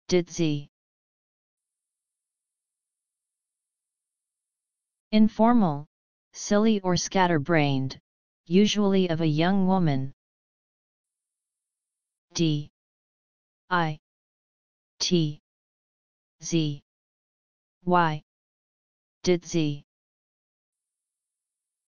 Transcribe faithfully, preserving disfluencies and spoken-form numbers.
ditzy. Informal, silly or scatterbrained, usually of a young woman. D I T Z Y ditzy.